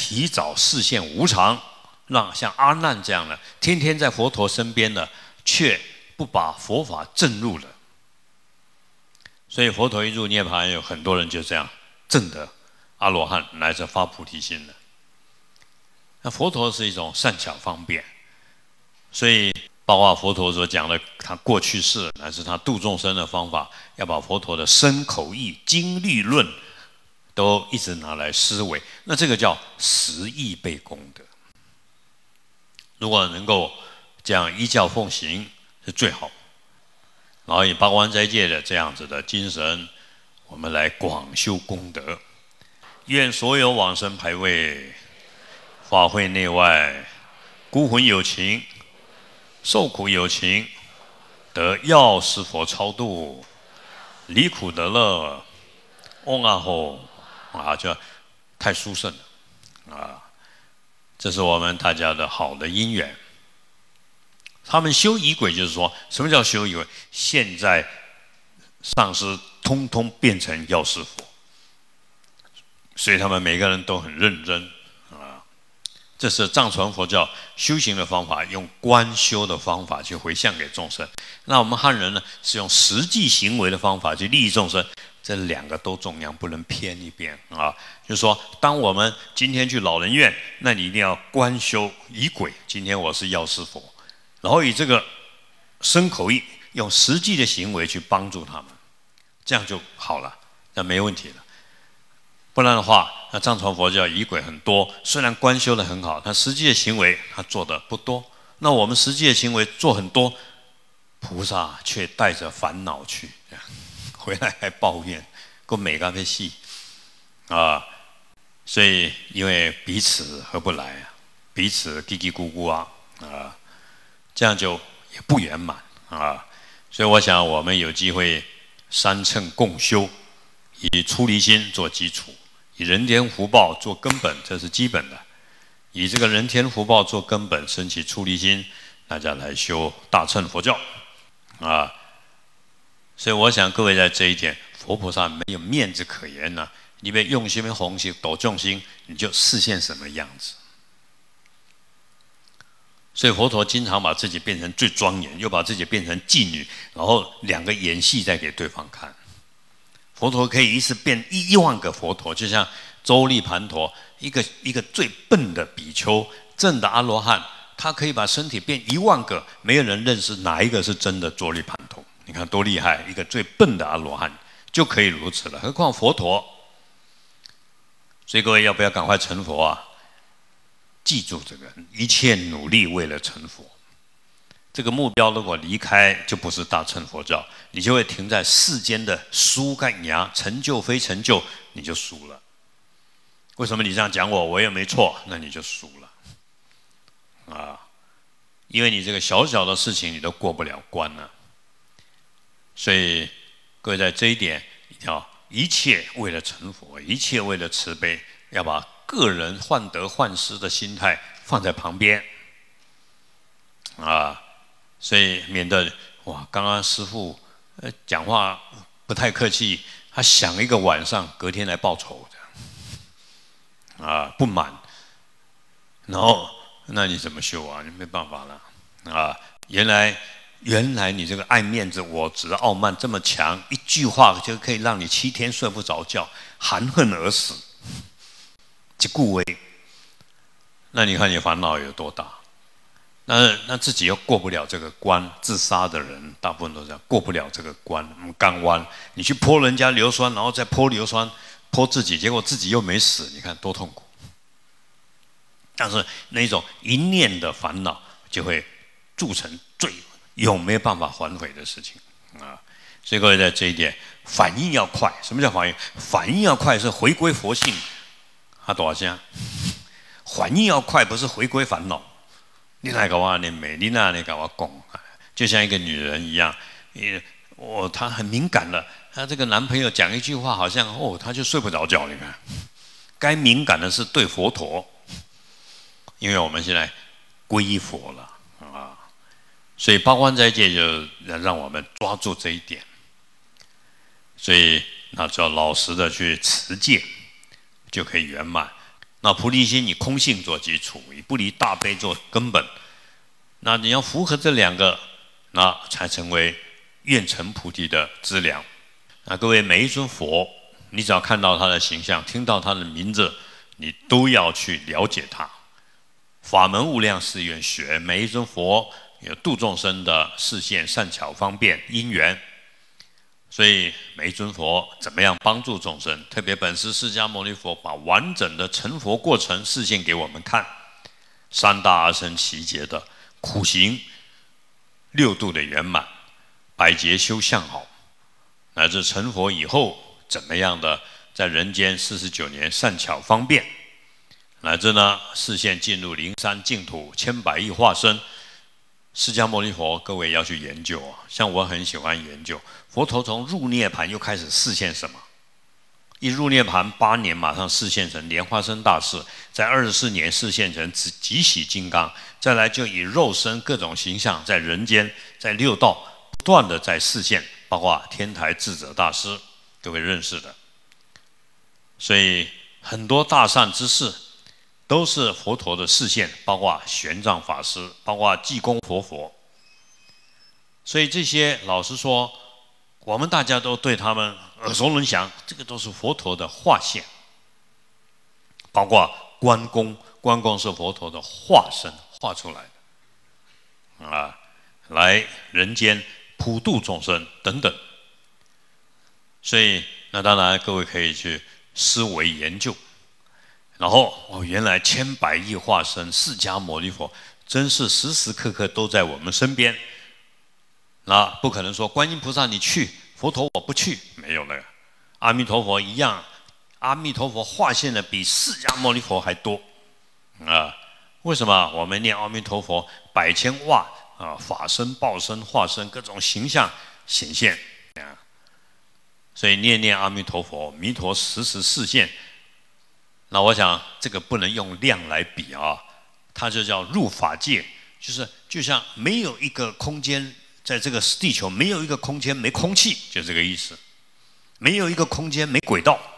提早示现无常，让像阿难这样的天天在佛陀身边的，却不把佛法证入了。所以佛陀一入涅槃，有很多人就这样证得阿罗汉，乃至发菩提心了。那佛陀是一种善巧方便，所以包括佛陀所讲的他过去世乃至他度众生的方法，要把佛陀的身口意经律论都一直拿来思维，那这个叫十亿倍功德。如果能够这样依教奉行是最好，然后以八关斋戒的这样子的精神，我们来广修功德。愿所有往生牌位、法会内外、孤魂有情、受苦有情，得药师佛超度，离苦得乐。嗡啊吼啊，就太殊胜了啊！这是我们大家的好的因缘。他们修仪轨，就是说，什么叫修仪轨？现在上师通通变成药师佛，所以他们每个人都很认真啊。这是藏传佛教修行的方法，用观修的方法去回向给众生。那我们汉人呢，是用实际行为的方法去利益众生。这两个都重要，不能偏一边啊。就是说，当我们今天去老人院，那你一定要观修仪轨。今天我是药师佛，然后以这个身口意，用实际的行为去帮助他们，这样就好了，那没问题了。不然的话，那藏传佛教仪轨很多，虽然观修的很好，但实际的行为他做的不多。那我们实际的行为做很多，菩萨却带着烦恼去。回来还抱怨，够美干被戏啊！所以因为彼此合不来啊，彼此叽叽咕咕啊，这样就也不圆满啊。所以我想我们有机会三乘共修，以出离心做基础，以人天福报做根本，这是基本的。以这个人天福报做根本，升起出离心，大家来修大乘佛教啊。所以我想各位在这一点，佛菩萨没有面子可言呢、你别用心、弘心、抖众心，你就示现什么样子。所以佛陀经常把自己变成最庄严，又把自己变成妓女，然后两个演戏再给对方看。佛陀可以一次变1万个佛陀，就像周利盘陀，一个最笨的比丘，正的阿罗汉，他可以把身体变1万个，没有人认识哪一个是真的周利盘陀。你看多厉害！一个最笨的阿罗汉就可以如此了，何况佛陀？所以各位要不要赶快成佛啊？记住这个，一切努力为了成佛。这个目标如果离开，就不是大乘佛教，你就会停在世间的输跟赢，成就非成就，你就输了。为什么你这样讲我？我也没错，那你就输了啊！因为你这个小小的事情你都过不了关了。所以各位在这一点一定要一切为了成佛，一切为了慈悲，要把个人患得患失的心态放在旁边啊，所以免得哇，刚刚师父讲话不太客气，他想一个晚上，隔天来报仇这样啊，不满，然后那你怎么修啊？你没办法了啊，原来你这个爱面子、我执、傲慢这么强，一句话就可以让你7天睡不着觉，含恨而死，这故为。那你看你烦恼有多大？那自己又过不了这个关，自杀的人大部分都这样，过不了这个关，刚弯，你去泼人家硫酸，然后再泼硫酸，泼自己，结果自己又没死，你看多痛苦。但是那一种一念的烦恼，就会铸成罪。有没有办法反悔的事情啊？所以各位在这一点反应要快。什么叫反应？反应要快是回归佛性，他多少下？反应要快不是回归烦恼。你来搞我念美，你那来搞我讲，就像一个女人一样，她很敏感了，她这个男朋友讲一句话，好像她就睡不着觉。你看，该敏感的是对佛陀，因为我们现在皈依佛了啊。所以八关斋戒就让我们抓住这一点，所以那只要老实的去持戒，就可以圆满。 那菩提心以空性做基础，以不离大悲做根本。那你要符合这两个，那才成为愿成菩提的资粮。那各位，每一尊佛，你只要看到他的形象，听到他的名字，你都要去了解他。法门无量誓愿学，每一尊佛有度众生的视线、善巧、方便、因缘。所以每一尊佛怎么样帮助众生？特别本师释迦牟尼佛把完整的成佛过程示现给我们看，三大阿僧祇劫的苦行、六度的圆满、百劫修相好，乃至成佛以后怎么样的在人间49年善巧方便，乃至呢视线进入灵山净土千百亿化身。释迦牟尼佛，各位要去研究啊！像我很喜欢研究佛陀从入涅盘又开始示现什么？一入涅盘8年，马上示现成莲花生大士，在24年示现成极喜金刚，再来就以肉身各种形象在人间，在六道不断的在示现，包括天台智者大师，各位认识的。所以很多大善之事都是佛陀的示现，包括玄奘法师，包括济公活佛。所以这些老实说，我们大家都对他们耳熟能详，这个都是佛陀的化现。包括关公，关公是佛陀的化身，画出来的啊，来人间普度众生等等。所以那当然各位可以去思维研究。然后原来千百亿化身释迦牟尼佛真是时时刻刻都在我们身边。那不可能说观音菩萨你去，佛陀我不去，没有了。阿弥陀佛一样，阿弥陀佛化现的比释迦牟尼佛还多啊！为什么我们念阿弥陀佛百千万啊法身、报身、化身各种形象显现啊？所以念念阿弥陀佛，弥陀时时示现。那我想这个不能用量来比啊，它就叫入法界，就是就像没有一个空间，在这个地球没有一个空间没空气，就这个意思。没有一个空间没轨道，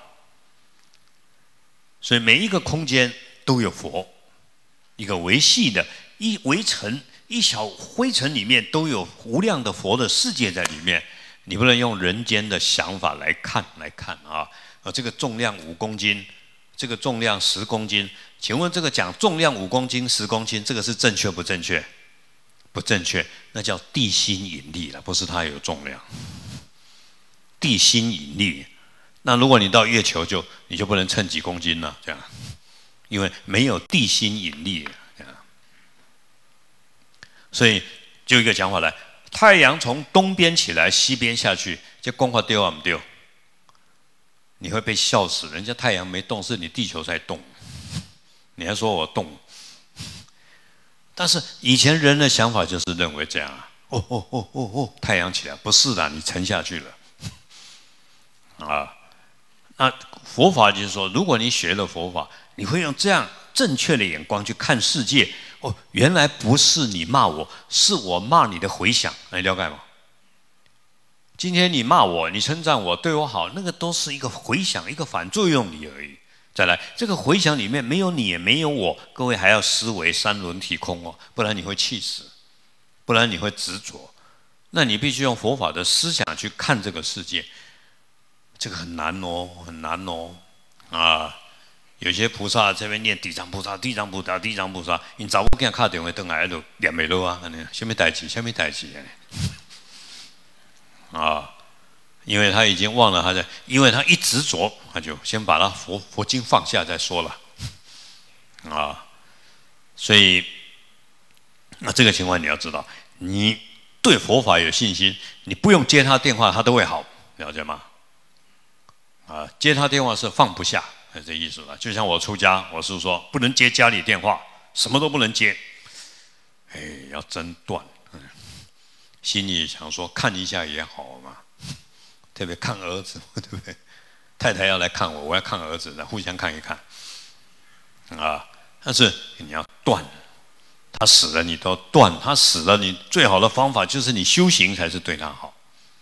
所以每一个空间都有佛，一个微细的一微尘、一小灰尘里面都有无量的佛的世界在里面。你不能用人间的想法来看啊！这个重量5公斤。这个重量10公斤，请问这个讲重量5公斤、10公斤，这个是正确不正确？不正确，那叫地心引力了，不是它有重量。地心引力，那如果你到月球你就不能称几公斤了，这样，因为没有地心引力，这样。所以就一个讲法来，太阳从东边起来，西边下去，这光华丢啊不丢？你会被笑死，人家太阳没动，是你地球在动，你还说我动。但是以前人的想法就是认为这样啊，太阳起来，不是的，你沉下去了。啊，那佛法就是说，如果你学了佛法，你会用这样正确的眼光去看世界。原来不是你骂我，是我骂你的回响，你了解吗？今天你骂我，你称赞我，对我好，那个都是一个回响，一个反作用力而已。再来，这个回响里面没有你，也没有我，各位还要思维三轮体空哦，不然你会气死，不然你会执着。那你必须用佛法的思想去看这个世界，这个很难哦，很难哦啊！有些菩萨这边念地藏菩萨，地藏菩萨，地藏菩萨，你早不给他打电话回来就念不落啊，什么代志，什么代志啊，因为他已经忘了他在，因为他一执着，他就先把他佛经放下再说了啊。所以，那这个情况你要知道，你对佛法有信心，你不用接他电话，他都会好，了解吗？啊，接他电话是放不下，是这意思了。就像我出家，我是说不能接家里电话，什么都不能接，要真断。心里想说看一下也好嘛，特别看儿子，对不对？太太要来看我，我要看儿子，互相看一看啊。但是你要断，他死了你都断，他死了你最好的方法就是你修行才是对他好。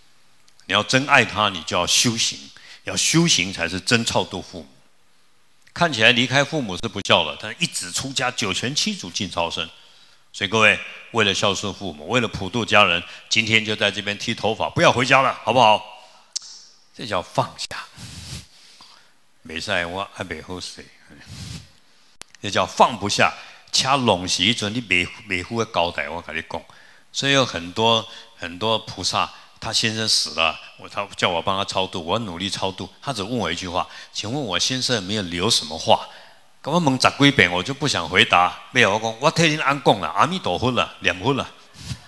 你要真爱他，你就要修行，要修行才是真超度父母。 看起来离开父母是不孝了，但一子出家，九泉七祖尽超生。所以各位，为了孝顺父母，为了普度家人，今天就在这边剃头发，不要回家了，好不好？这叫放下。没赛我还没好势，这叫放不下。掐拢时阵，你没付的交代，我跟你讲。所以有很多菩萨，他先生死了，他叫我帮他超度，我努力超度，他只问我一句话：请问我先生有没有留什么话？跟我问10几遍，我就不想回答。没有，我讲我替您安讲了，阿弥陀佛了，念佛了。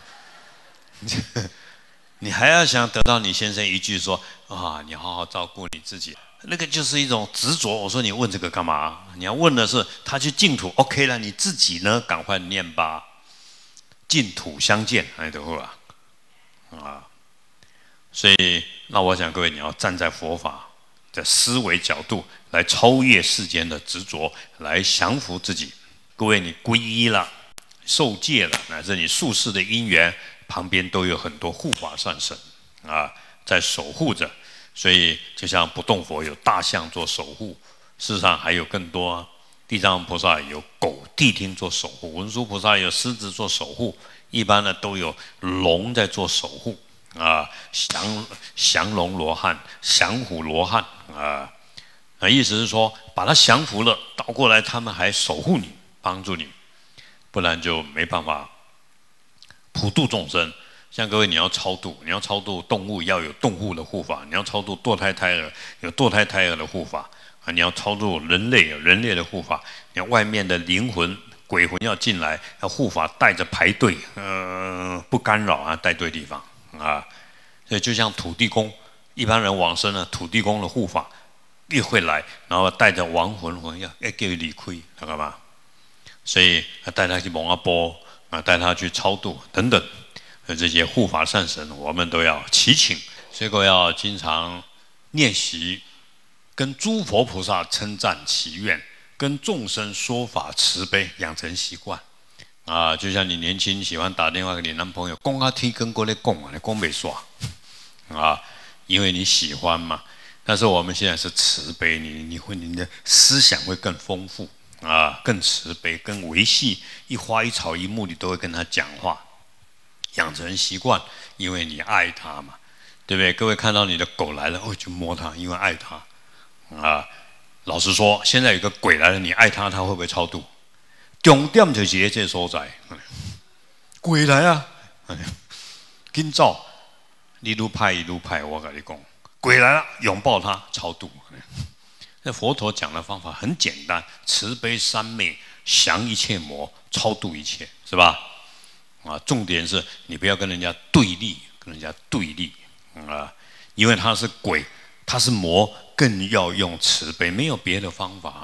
你还要想得到你先生一句说啊，你好好照顾你自己，那个就是一种执着。我说你问这个干嘛？你要问的是他去净土 ，OK 了，你自己呢，赶快念吧。净土相见，哎，对吧？啊，所以那我想各位，你要站在佛法的思维角度来超越世间的执着，来降服自己。各位，你皈依了、受戒了，乃至你宿世的因缘，旁边都有很多护法善神啊，在守护着。所以，就像不动佛有大象做守护，事实上还有更多啊。地藏菩萨有狗谛听做守护，文殊菩萨有狮子做守护，一般呢都有龙在做守护啊，降龙罗汉、降虎罗汉啊。那意思是说，把他降服了，倒过来他们还守护你，帮助你，不然就没办法普度众生。像各位，你要超度动物，要有动物的护法；你要超度堕胎胎儿，有堕胎胎儿的护法。你要超度人类，有人类的护法；你要外面的灵魂、鬼魂要进来，要护法带着排队，不干扰啊，带对地方啊。所以就像土地公，一般人往生了，土地公的护法也会来，然后带着亡魂要叫他离开，他干嘛？所以带他去蒙阿波啊，带他去超度等等，这些护法善神，我们都要祈请。所以要经常念习。跟诸佛菩萨称赞祈愿，跟众生说法慈悲，养成习惯啊！就像你年轻喜欢打电话给你男朋友，讲啊天跟过来讲啊，你讲没耍啊，因为你喜欢嘛。但是我们现在是慈悲，你的思想会更丰富啊，更慈悲，更维系，一花一草一木你都会跟他讲话，养成习惯，因为你爱他嘛，对不对？各位看到你的狗来了，就摸它，因为爱它。啊，老实说，现在有个鬼来了，你爱他，他会不会超度？重点就是这所在，鬼来啊，紧走，你愈派愈派，我跟你讲，鬼来了，拥抱他，超度。那佛陀讲的方法很简单，慈悲三昧，降一切魔，超度一切，是吧？啊，重点是你不要跟人家对立，啊，因为他是鬼，他是魔。更要用慈悲，没有别的方法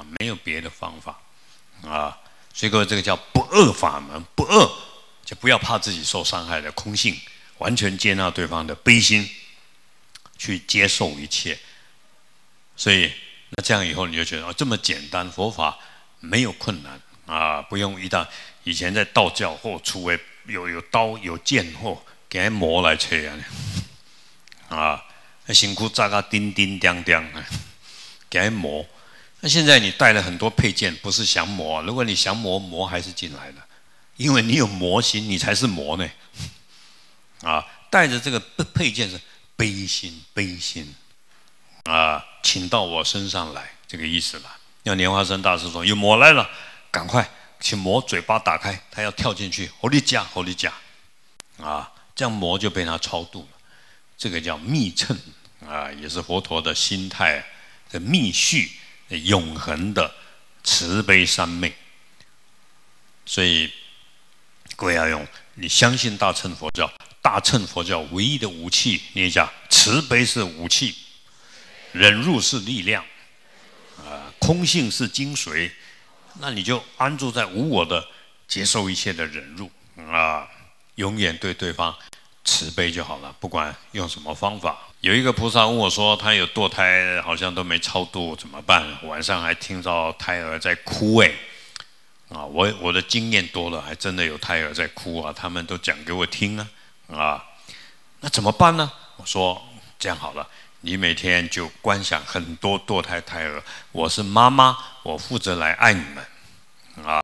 啊！所以各位，这个叫不恶法门，不恶就不要怕自己受伤害的空性，完全接纳对方的悲心，去接受一切。所以，那这样以后你就觉得这么简单，佛法没有困难啊，不用以前在道教或出为有刀有剑或给磨来切啊。辛苦扎个叮叮当当，给它磨。那现在你带了很多配件，不是降魔。如果你降魔，魔还是进来的，因为你有魔心，你才是魔呢。啊，带着这个配件是悲心啊，请到我身上来，这个意思了。要莲花生大师说，有魔来了，赶快请魔嘴巴打开，他要跳进去，火力加啊，这样魔就被他超度了。这个叫密乘啊，也是佛陀的心态的密续，永恒的慈悲三昧。所以各位要用，你相信大乘佛教，大乘佛教唯一的武器，念一下：慈悲是武器，忍辱是力量，啊，空性是精髓。那你就安住在无我的，接受一切的忍辱啊，永远对对方慈悲就好了，不管用什么方法。有一个菩萨问我说，他有堕胎，好像都没超度，怎么办？晚上还听到胎儿在哭，啊，我的经验多了，还真的有胎儿在哭啊，他们都讲给我听啊，那怎么办呢？我说这样好了， 你每天就观想很多堕胎胎儿，我是妈妈，我负责来爱你们，啊。